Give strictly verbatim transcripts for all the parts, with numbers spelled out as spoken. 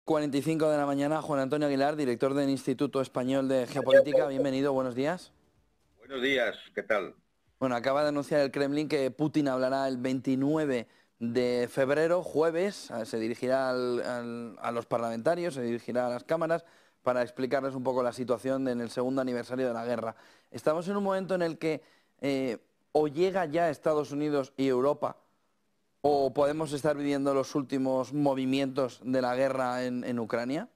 cuarenta y cinco de la mañana, Juan Antonio Aguilar, director del Instituto Español de Geopolítica. Bienvenido, buenos días. Buenos días, ¿qué tal? Bueno, acaba de anunciar el Kremlin que Putin hablará el veintinueve de febrero, jueves. Se dirigirá al, al, a los parlamentarios, se dirigirá a las cámaras para explicarles un poco la situación en el segundo aniversario de la guerra. Estamos en un momento en el que eh, o llega ya Estados Unidos y Europa, o podemos estar viviendo los últimos movimientos de la guerra en, en Ucrania.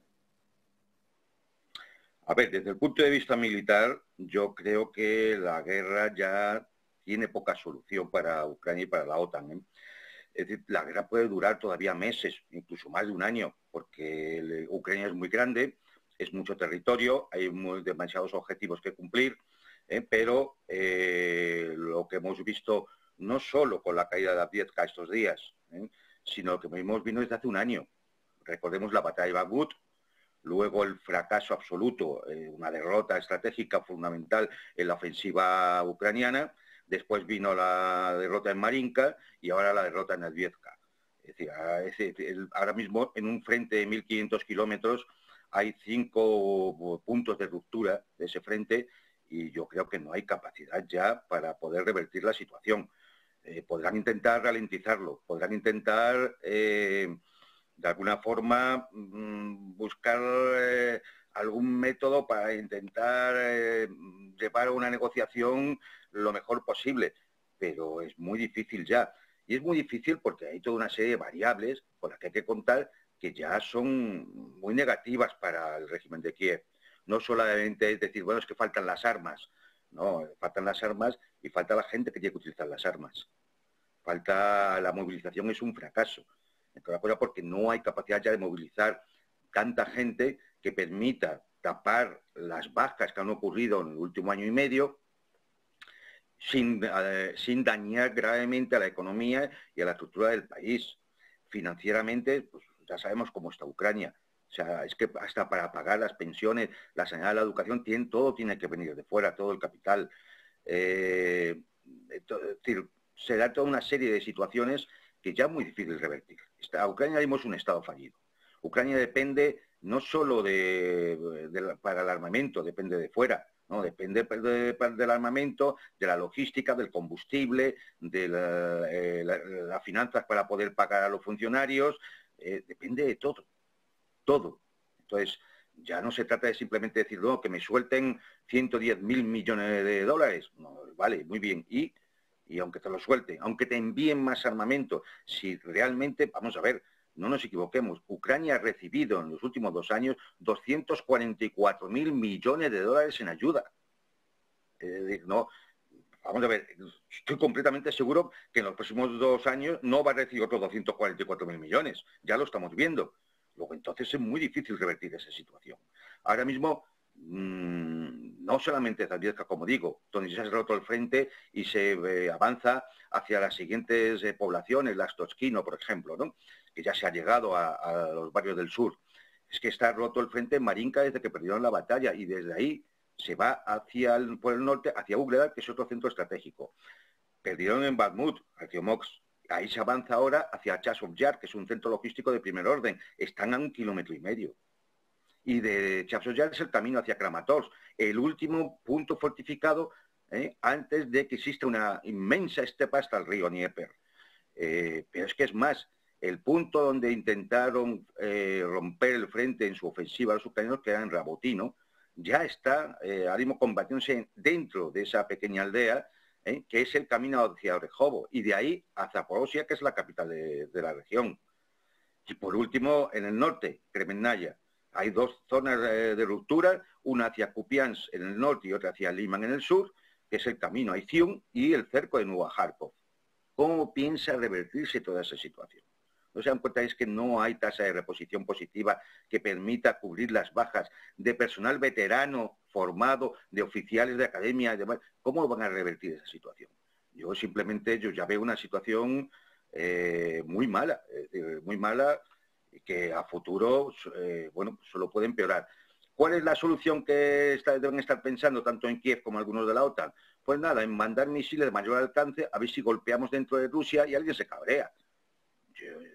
A ver, desde el punto de vista militar, yo creo que la guerra ya tiene poca solución para Ucrania y para la OTAN, ¿eh? Es decir, la guerra puede durar todavía meses, incluso más de un año, porque el, Ucrania es muy grande, es mucho territorio, hay muy, demasiados objetivos que cumplir, ¿eh? pero eh, lo que hemos visto no solo con la caída de Avdiivka estos días, ¿eh? sino que hemos visto desde hace un año. Recordemos la batalla de Bakhmut, luego el fracaso absoluto, eh, una derrota estratégica fundamental en la ofensiva ucraniana, después vino la derrota en Marinka y ahora la derrota en Avdiivka. Es decir, ahora mismo en un frente de mil quinientos kilómetros hay cinco puntos de ruptura de ese frente y yo creo que no hay capacidad ya para poder revertir la situación. Eh, podrán intentar ralentizarlo, podrán intentar... Eh, de alguna forma mmm, buscar eh, algún método para intentar eh, llevar una negociación lo mejor posible, pero es muy difícil ya. Y es muy difícil porque hay toda una serie de variables con las que hay que contar que ya son muy negativas para el régimen de Kiev. No solamente decir, bueno, es que faltan las armas. No, faltan las armas y falta la gente que tiene que utilizar las armas. Falta la movilización, es un fracaso. Porque no hay capacidad ya de movilizar tanta gente que permita tapar las bajas que han ocurrido en el último año y medio sin, eh, sin dañar gravemente a la economía y a la estructura del país. Financieramente, pues ya sabemos cómo está Ucrania. O sea, es que hasta para pagar las pensiones, la sanidad, la educación, tiene, todo tiene que venir de fuera, todo el capital. Eh, es decir, se da toda una serie de situaciones que ya es muy difícil revertir. A Ucrania vimos un Estado fallido. Ucrania depende no solo de, de, para el armamento, depende de fuera, ¿no? Depende de, de, del armamento, de la logística, del combustible, de las eh, la, la finanzas para poder pagar a los funcionarios, eh, depende de todo, todo. Entonces, ya no se trata de simplemente decir, no, que me suelten ciento diez mil millones de dólares. No, vale, muy bien. Y, y aunque te lo suelten, aunque te envíen más armamento, si realmente, vamos a ver, no nos equivoquemos, Ucrania ha recibido en los últimos dos años doscientos cuarenta y cuatro mil millones de dólares en ayuda. Es decir, no, vamos a ver, estoy completamente seguro que en los próximos dos años no va a recibir otros doscientos cuarenta y cuatro mil millones. Ya lo estamos viendo. Luego, entonces es muy difícil revertir esa situación. Ahora mismo, mmm, no solamente Avdiivka, como digo, donde ya se ha roto el frente y se eh, avanza hacia las siguientes eh, poblaciones, las Tochkino, por ejemplo, ¿no? Que ya se ha llegado a, a los barrios del sur. Es que está roto el frente en Marinka desde que perdieron la batalla y desde ahí se va hacia el, por el norte, hacia Ugledar, que es otro centro estratégico. Perdieron en Bakhmut, Artyomovsk. Ahí se avanza ahora hacia Chasiv Yar, que es un centro logístico de primer orden. Están a un kilómetro y medio. Y de Chasiv Yar es el camino hacia Kramatorsk, el último punto fortificado ¿eh? antes de que exista una inmensa estepa hasta el río Dnieper. Eh, pero es que es más, el punto donde intentaron eh, romper el frente en su ofensiva a los ucranianos, que era en Rabotino, ya está eh, ahora mismo combatiéndose dentro de esa pequeña aldea, ¿eh? que es el camino hacia Orejovo, y de ahí a Zaporozhia, que es la capital de, de la región. Y por último, en el norte, Kremenaya. Hay dos zonas de, de ruptura, una hacia Kupiansk en el norte y otra hacia Liman en el sur, que es el camino a Izium y el cerco de Nueva Kharkov. ¿Cómo piensa revertirse toda esa situación? ¿No se dan cuenta? Es que no hay tasa de reposición positiva que permita cubrir las bajas de personal veterano, formado, de oficiales de academia y demás. ¿Cómo van a revertir esa situación? Yo simplemente yo ya veo una situación eh, muy mala, eh, muy mala, que a futuro, eh, bueno, solo puede empeorar. ¿Cuál es la solución que está, deben estar pensando tanto en Kiev como algunos de la OTAN? Pues nada, en mandar misiles de mayor alcance, a ver si golpeamos dentro de Rusia y alguien se cabrea. Yo,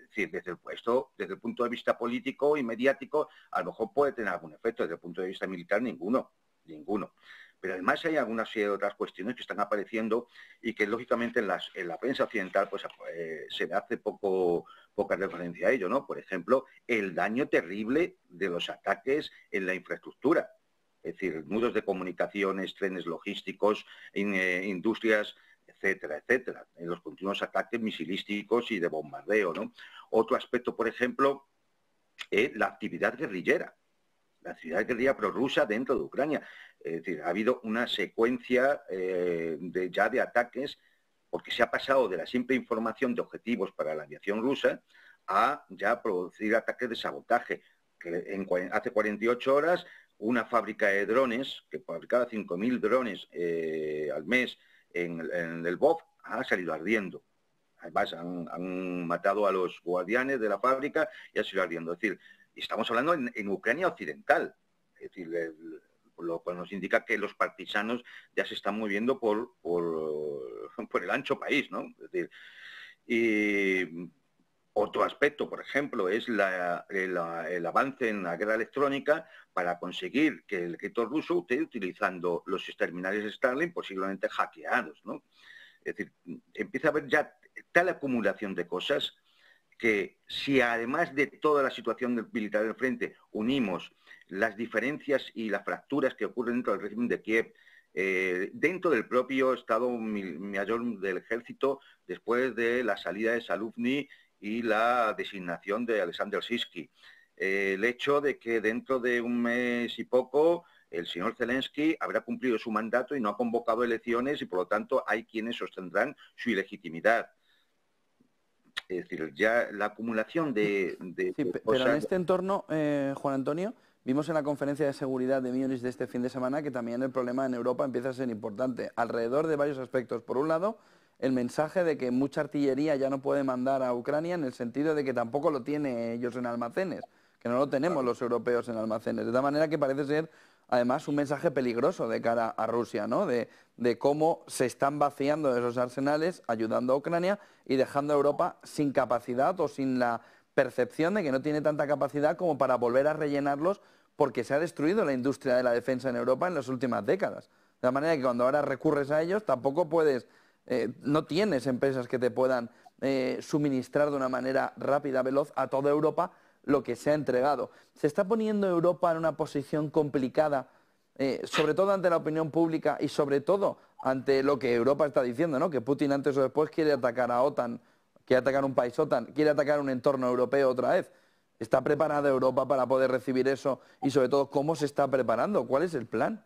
decir, desde el puesto, desde el punto de vista político y mediático, a lo mejor puede tener algún efecto, desde el punto de vista militar, ninguno, ninguno. Pero además hay algunas otras cuestiones que están apareciendo y que lógicamente en, las, en la prensa occidental pues eh, se hace poco, poca referencia a ello, ¿no? Por ejemplo, el daño terrible de los ataques en la infraestructura. Es decir, nudos de comunicaciones, trenes logísticos, in, eh, industrias, etcétera, etcétera. En los continuos ataques misilísticos y de bombardeo, ¿no? Otro aspecto, por ejemplo, es la actividad guerrillera. La actividad guerrilla prorrusa dentro de Ucrania. Es decir, ha habido una secuencia eh, de, ya de ataques, porque se ha pasado de la simple información de objetivos para la aviación rusa a ya producir ataques de sabotaje. Que en, hace cuarenta y ocho horas, una fábrica de drones, que fabricaba cinco mil drones eh, al mes en, en el Lvov, ha salido ardiendo. Además, han, han matado a los guardianes de la fábrica y ha salido ardiendo. Es decir, estamos hablando en, en Ucrania occidental. Es decir, el, lo cual nos indica que los partisanos ya se están moviendo por, por, por el ancho país, ¿no? Es decir, y otro aspecto, por ejemplo, es la, el, el avance en la guerra electrónica para conseguir que el ejército ruso esté utilizando los terminales Starlink posiblemente hackeados, ¿no? Es decir, empieza a haber ya tal acumulación de cosas que si además de toda la situación militar del frente unimos las diferencias y las fracturas que ocurren dentro del régimen de Kiev, eh, dentro del propio Estado Mayor del Ejército, después de la salida de Zaluzhny y la designación de Alexander Sisky, eh, el hecho de que dentro de un mes y poco el señor Zelensky habrá cumplido su mandato y no ha convocado elecciones y por lo tanto hay quienes sostendrán su ilegitimidad. Es decir, ya la acumulación de, de, sí, de pero cosas... en este entorno, eh, Juan Antonio, vimos en la conferencia de seguridad de Múnich de este fin de semana que también el problema en Europa empieza a ser importante, alrededor de varios aspectos. Por un lado, el mensaje de que mucha artillería ya no puede mandar a Ucrania en el sentido de que tampoco lo tiene ellos en almacenes, que no lo tenemos los europeos en almacenes. De tal manera que parece ser, además, un mensaje peligroso de cara a Rusia, ¿no? De, de cómo se están vaciando esos arsenales, ayudando a Ucrania y dejando a Europa sin capacidad o sin la percepción de que no tiene tanta capacidad como para volver a rellenarlos porque se ha destruido la industria de la defensa en Europa en las últimas décadas. De la manera que cuando ahora recurres a ellos tampoco puedes, eh, no tienes empresas que te puedan eh, suministrar de una manera rápida, veloz a toda Europa lo que se ha entregado. Se está poniendo Europa en una posición complicada, eh, sobre todo ante la opinión pública y sobre todo ante lo que Europa está diciendo, ¿no? Que Putin antes o después quiere atacar a OTAN, quiere atacar un país OTAN, quiere atacar un entorno europeo otra vez. ¿Está preparada Europa para poder recibir eso? Y sobre todo, ¿cómo se está preparando? ¿Cuál es el plan?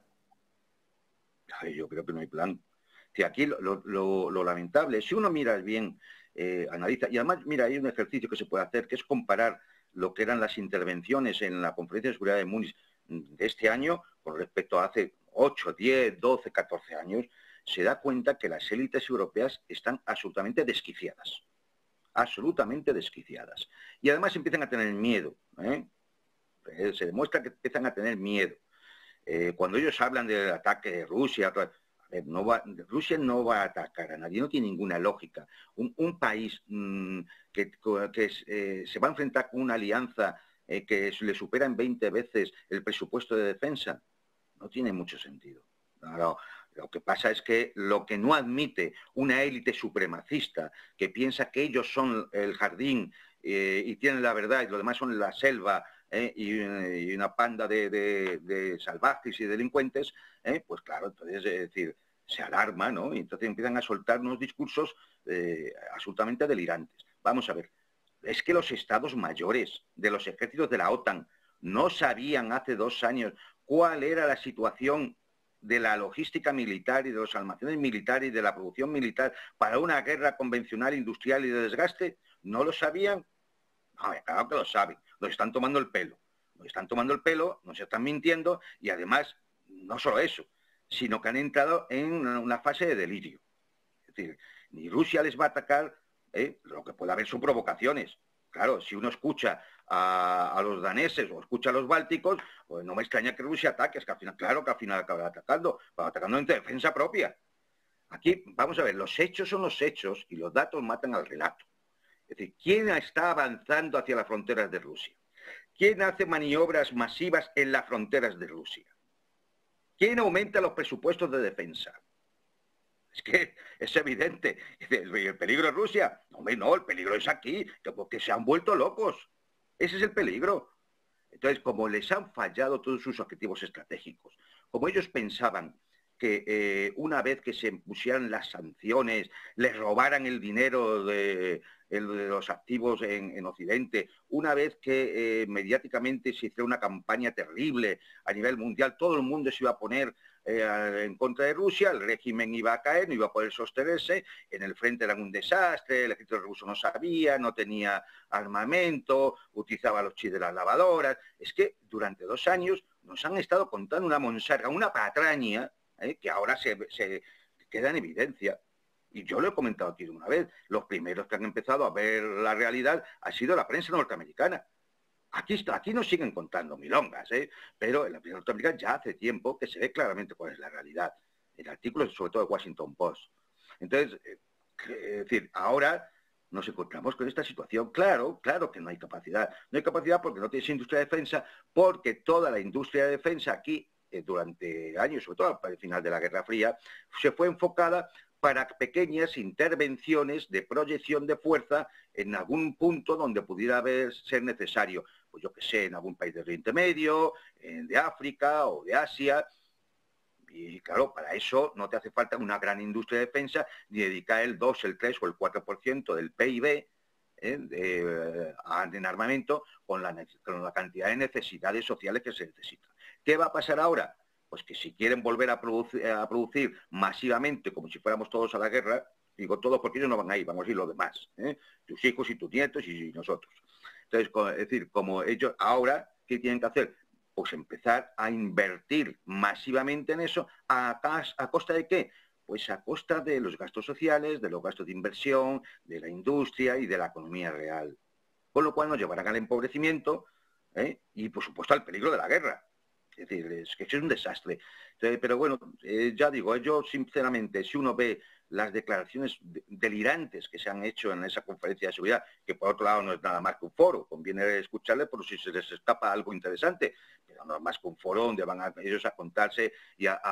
Ay, yo creo que no hay plan. Que aquí lo, lo, lo lamentable, si uno mira bien, eh, analiza, y además, mira, hay un ejercicio que se puede hacer, que es comparar lo que eran las intervenciones en la Conferencia de Seguridad de Múnich de este año con respecto a hace ocho, diez, doce, catorce años, se da cuenta que las élites europeas están absolutamente desquiciadas. Absolutamente desquiciadas. Y además empiezan a tener miedo. ¿eh? Se demuestra que empiezan a tener miedo. Eh, cuando ellos hablan del ataque de Rusia, a ver, no va, Rusia no va a atacar a nadie, no tiene ninguna lógica. Un, un país mmm, que, que eh, se va a enfrentar con una alianza eh, que le supera en veinte veces el presupuesto de defensa, no tiene mucho sentido. No, no. Lo que pasa es que lo que no admite una élite supremacista que piensa que ellos son el jardín eh, y tienen la verdad y lo demás son la selva eh, y, y una panda de, de, de salvajes y delincuentes, eh, pues claro, entonces es decir, se alarma, ¿no? Y entonces empiezan a soltar unos discursos eh, absolutamente delirantes. Vamos a ver, es que los estados mayores de los ejércitos de la OTAN no sabían hace dos años cuál era la situación de la logística militar y de los almacenes militares y de la producción militar para una guerra convencional, industrial y de desgaste, ¿no lo sabían? No, claro que lo saben, nos están tomando el pelo, nos están tomando el pelo, nos están mintiendo y además, no solo eso, sino que han entrado en una fase de delirio. Es decir, ni Rusia les va a atacar, ¿eh? Lo que puede haber son provocaciones. Claro, si uno escucha a, a los daneses o escucha a los bálticos, pues no me extraña que Rusia ataque, es que al final, claro que al final acabará atacando, pero atacando en defensa propia. Aquí, vamos a ver, los hechos son los hechos y los datos matan al relato. Es decir, ¿quién está avanzando hacia las fronteras de Rusia? ¿Quién hace maniobras masivas en las fronteras de Rusia? ¿Quién aumenta los presupuestos de defensa? Es que es evidente. ¿El peligro es Rusia? No, no, el peligro es aquí, porque se han vuelto locos. Ese es el peligro. Entonces, como les han fallado todos sus objetivos estratégicos, como ellos pensaban que eh, una vez que se pusieran las sanciones, les robaran el dinero de, el, de los activos en, en Occidente, una vez que eh, mediáticamente se hiciera una campaña terrible a nivel mundial, todo el mundo se iba a poner eh, en contra de Rusia, el régimen iba a caer, no iba a poder sostenerse, en el frente eran un desastre, el ejército ruso no sabía, no tenía armamento, utilizaba los chips de las lavadoras. Es que durante dos años nos han estado contando una monserga, una patraña, ¿eh? que ahora se, se queda en evidencia. Y yo lo he comentado aquí una vez, los primeros que han empezado a ver la realidad ha sido la prensa norteamericana. Aquí, está, aquí nos siguen contando milongas, ¿eh? Pero en la prensa norteamericana ya hace tiempo que se ve claramente cuál es la realidad. El artículo es sobre todo de Washington Post. Entonces, eh, es decir, ahora nos encontramos con esta situación. Claro, claro que no hay capacidad. No hay capacidad porque no tienes industria de defensa, porque toda la industria de defensa aquí, eh, durante años, sobre todo para el final de la Guerra Fría, se fue enfocada para pequeñas intervenciones de proyección de fuerza en algún punto donde pudiera haber, ser necesario. Pues yo que sé, en algún país del Oriente Medio, eh, de África o de Asia. Y claro, para eso no te hace falta una gran industria de defensa ni dedicar el dos, el tres o el cuatro por ciento del P I B ¿eh? de, eh, en armamento con la, con la cantidad de necesidades sociales que se necesitan. ¿Qué va a pasar ahora? Pues que si quieren volver a producir, a producir masivamente, como si fuéramos todos a la guerra, digo todos porque ellos no van a ir, vamos a ir los demás, ¿eh? tus hijos y tus nietos y, y nosotros. Entonces, es decir, como ellos ahora, ¿qué tienen que hacer? Pues empezar a invertir masivamente en eso, ¿a, a costa de qué? Pues a costa de los gastos sociales, de los gastos de inversión, de la industria y de la economía real. Con lo cual nos llevarán al empobrecimiento ¿eh? y, por supuesto, al peligro de la guerra. Es decir, es que es un desastre. Entonces, pero bueno, eh, ya digo, yo sinceramente, si uno ve las declaraciones delirantes que se han hecho en esa conferencia de seguridad, que por otro lado no es nada más que un foro, conviene escucharle por si se les escapa algo interesante, pero no es más que un foro donde van a, ellos a contarse y a,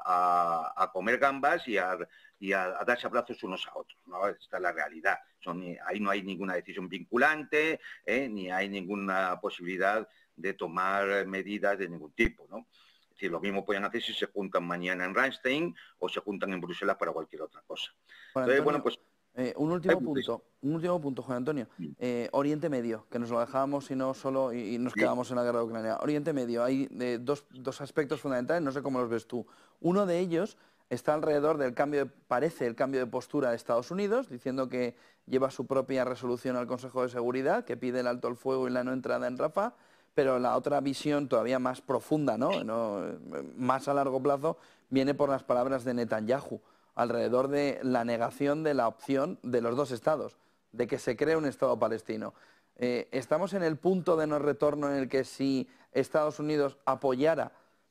a, a comer gambas y, a, y a, a darse abrazos unos a otros, ¿no? Esta es la realidad. Son, ahí no hay ninguna decisión vinculante, ¿eh? ni hay ninguna posibilidad de tomar medidas de ningún tipo, ¿no? Es decir, lo mismo pueden hacer si se juntan mañana en Ramstein o se juntan en Bruselas para cualquier otra cosa. Bueno, Entonces, Antonio, bueno, pues... eh, un último punto, un último punto, Juan Antonio. Eh, Oriente Medio, que nos lo dejábamos y no solo y, y nos sí. quedamos en la guerra de Ucrania. Oriente Medio, hay eh, dos, dos aspectos fundamentales, no sé cómo los ves tú. Uno de ellos está alrededor del cambio, de, parece el cambio de postura de Estados Unidos, diciendo que lleva su propia resolución al Consejo de Seguridad, que pide el alto el fuego y la no entrada en Rafah. Pero la otra visión todavía más profunda, ¿no? ¿no? más a largo plazo, viene por las palabras de Netanyahu, alrededor de la negación de la opción de los dos estados, de que se cree un Estado palestino. Eh, ¿Estamos en el punto de no retorno en el que si Estados Unidos apoyara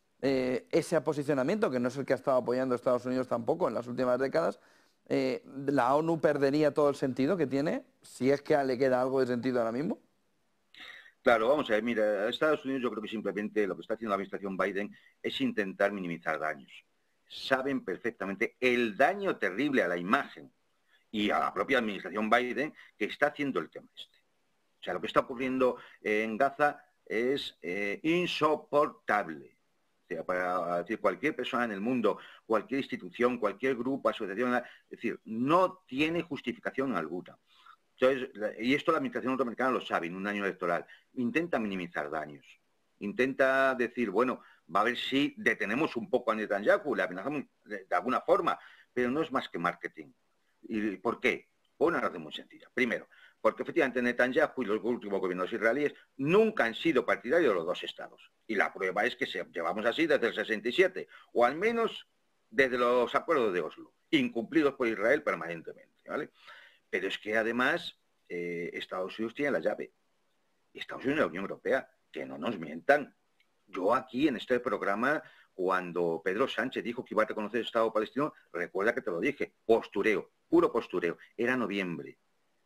eh, ese posicionamiento, que no es el que ha estado apoyando Estados Unidos tampoco en las últimas décadas, eh, la ONU perdería todo el sentido que tiene, si es que le queda algo de sentido ahora mismo? Claro, vamos a ver, mira, Estados Unidos yo creo que simplemente lo que está haciendo la administración Biden es intentar minimizar daños. Saben perfectamente el daño terrible a la imagen y a la propia administración Biden que está haciendo el tema este. O sea, lo que está ocurriendo en Gaza es eh, insoportable. O sea, para decir, cualquier persona en el mundo, cualquier institución, cualquier grupo, asociación, es decir, no tiene justificación alguna. Entonces, y esto la administración norteamericana lo sabe, en un año electoral, intenta minimizar daños, intenta decir, bueno, va a ver si detenemos un poco a Netanyahu, le amenazamos de, de alguna forma, pero no es más que marketing. ¿Y por qué? Por una razón muy sencilla. Primero, porque efectivamente Netanyahu y los últimos gobiernos israelíes nunca han sido partidarios de los dos estados. Y la prueba es que se, llevamos así desde el sesenta y siete, o al menos desde los acuerdos de Oslo, incumplidos por Israel permanentemente, ¿vale? Pero es que además eh, Estados Unidos tiene la llave. Estados Unidos y la Unión Europea, que no nos mientan. Yo aquí en este programa, cuando Pedro Sánchez dijo que iba a reconocer el Estado palestino, recuerda que te lo dije, postureo, puro postureo. Era noviembre.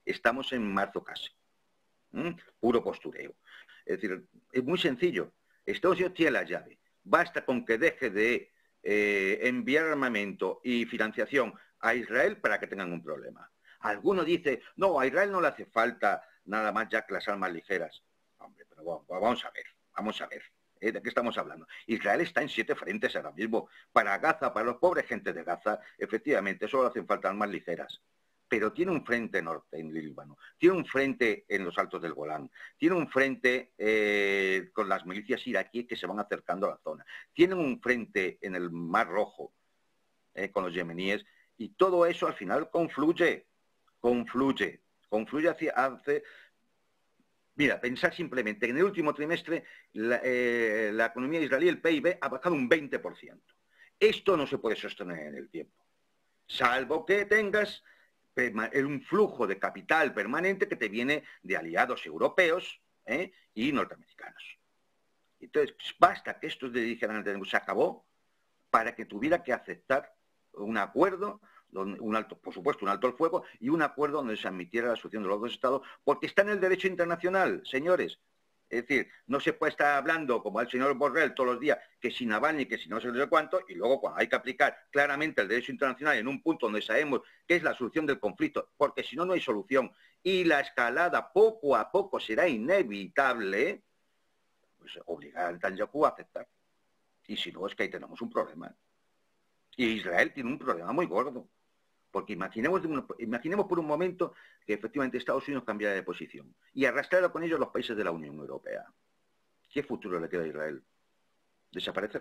estamos en marzo casi. ¿Mm? Puro postureo. Es decir, es muy sencillo. Estados Unidos tiene la llave. Basta con que deje de eh, enviar armamento y financiación a Israel para que tengan un problema. Alguno dice, no, a Israel no le hace falta nada más ya que las armas ligeras. Hombre, pero bueno, vamos a ver, vamos a ver. ¿Eh? ¿De qué estamos hablando? Israel está en siete frentes ahora mismo. Para Gaza, para los pobres gente de Gaza, efectivamente, solo hacen falta armas ligeras. Pero tiene un frente norte en Líbano, tiene un frente en los Altos del Golán, tiene un frente eh, con las milicias iraquíes que se van acercando a la zona, tienen un frente en el Mar Rojo eh, con los yemeníes, y todo eso al final confluye, confluye, confluye hacia... hacia Mira, pensar simplemente que en el último trimestre la, eh, la economía israelí, el P I B, ha bajado un veinte por ciento. Esto no se puede sostener en el tiempo, salvo que tengas un flujo de capital permanente que te viene de aliados europeos ¿eh? y norteamericanos. Entonces, basta que estos le dijeran, se acabó, para que tuviera que aceptar un acuerdo, un alto, por supuesto, un alto el fuego, y un acuerdo donde se admitiera la solución de los dos estados, porque está en el derecho internacional, señores. Es decir, no se puede estar hablando, como el señor Borrell todos los días, que si Navalny, que si no sé cuánto, y luego cuando hay que aplicar claramente el derecho internacional en un punto donde sabemos que es la solución del conflicto, porque si no, no hay solución, y la escalada poco a poco será inevitable, pues obligar al Netanyahu a aceptar. Y si no, es que ahí tenemos un problema. Y Israel tiene un problema muy gordo. Porque imaginemos, imaginemos por un momento que efectivamente Estados Unidos cambiara de posición y arrastrara con ellos los países de la Unión Europea. ¿Qué futuro le queda a Israel? Desaparecer.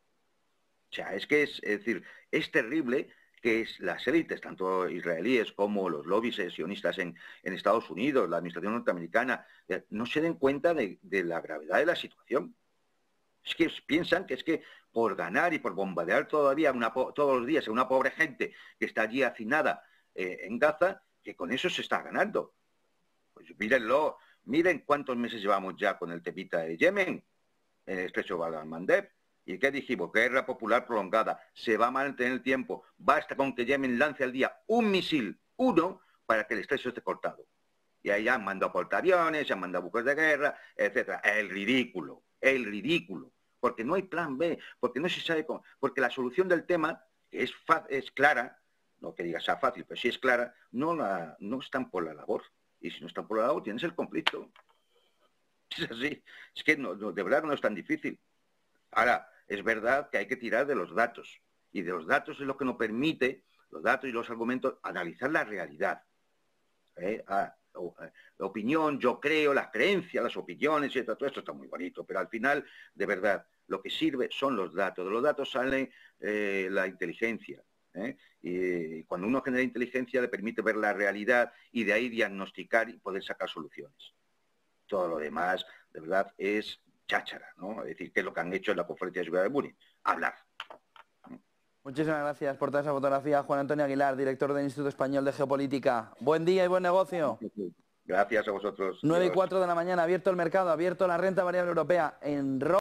O sea, es que es, es decir, es terrible que es, las élites, tanto israelíes como los lobbies sionistas en, en Estados Unidos, la administración norteamericana, eh, no se den cuenta de, de la gravedad de la situación. Es que piensan que es que por ganar y por bombardear todavía una, todos los días a una pobre gente que está allí hacinada eh, en Gaza, que con eso se está ganando. Pues mírenlo, miren cuántos meses llevamos ya con el temita de Yemen, en el estrecho Bab el-Mandeb. ¿Y qué dijimos? Guerra popular prolongada. Se va a mantener el tiempo. Basta con que Yemen lance al día un misil, uno, para que el estrecho esté cortado. Y ahí han mandado portaaviones, se han mandado buques de guerra, etcétera. El ridículo, el ridículo. Porque no hay plan B, porque no se sabe cómo, porque la solución del tema es, es clara, no que diga sea fácil, pero si es clara, no, la, no están por la labor. Y si no están por la labor, tienes el conflicto. Es así. Es que no, no, de verdad no es tan difícil. Ahora, es verdad que hay que tirar de los datos. Y de los datos es lo que nos permite, los datos y los argumentos, analizar la realidad. ¿Eh? Ah, la opinión, yo creo, las creencias, las opiniones, y todo esto está muy bonito, pero al final, de verdad, lo que sirve son los datos. De los datos sale eh, la inteligencia. ¿eh? Y cuando uno genera inteligencia le permite ver la realidad y de ahí diagnosticar y poder sacar soluciones. Todo lo demás, de verdad, es cháchara, ¿no? Es decir, ¿qué es lo que han hecho en la conferencia de seguridad de Múnich? Hablar. Muchísimas gracias por toda esa fotografía, Juan Antonio Aguilar, director del Instituto Español de Geopolítica. Buen día y buen negocio. Gracias a vosotros. nueve y cuatro de la mañana, abierto el mercado, abierto la renta variable europea en Roma.